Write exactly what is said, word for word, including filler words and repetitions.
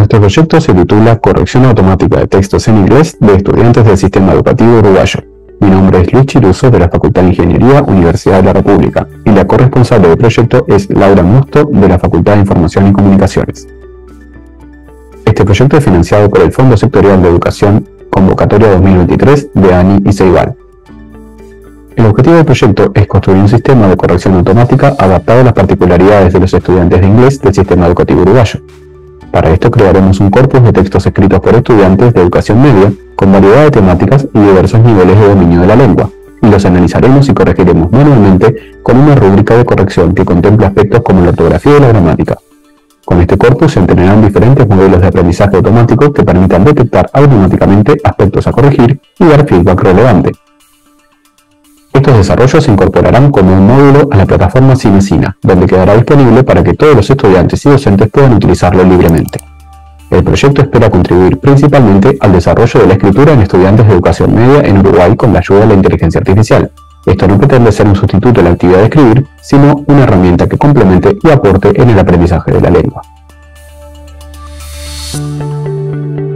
Nuestro proyecto se titula Corrección automática de textos en inglés de estudiantes del sistema educativo uruguayo. Mi nombre es Luis Chiruso de la Facultad de Ingeniería, Universidad de la República, y la corresponsable del proyecto es Laura Musto de la Facultad de Información y Comunicaciones. Este proyecto es financiado por el Fondo Sectorial de Educación Convocatoria dos mil veintitrés de ANI y Ceibal. El objetivo del proyecto es construir un sistema de corrección automática adaptado a las particularidades de los estudiantes de inglés del sistema educativo uruguayo. Para esto crearemos un corpus de textos escritos por estudiantes de educación media con variedad de temáticas y diversos niveles de dominio de la lengua, y los analizaremos y corregiremos manualmente con una rúbrica de corrección que contempla aspectos como la ortografía y la gramática. Con este corpus se entrenarán diferentes modelos de aprendizaje automático que permitan detectar automáticamente aspectos a corregir y dar feedback relevante. Estos desarrollos se incorporarán como un módulo a la plataforma Cinecina, donde quedará disponible para que todos los estudiantes y docentes puedan utilizarlo libremente. El proyecto espera contribuir principalmente al desarrollo de la escritura en estudiantes de educación media en Uruguay con la ayuda de la inteligencia artificial. Esto no pretende ser un sustituto de la actividad de escribir, sino una herramienta que complemente y aporte en el aprendizaje de la lengua.